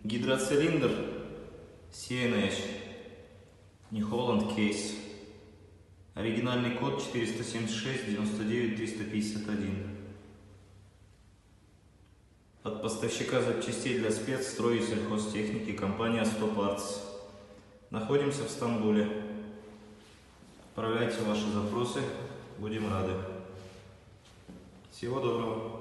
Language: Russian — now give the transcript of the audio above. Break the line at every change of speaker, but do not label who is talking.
Гидроцилиндр CNH, не Holland Case. Оригинальный код 476 99 351. От поставщика запчастей для спец, строй и сельхозтехники, компания Stop-Arts. Находимся в Стамбуле. Отправляйте ваши запросы, будем рады. Всего доброго.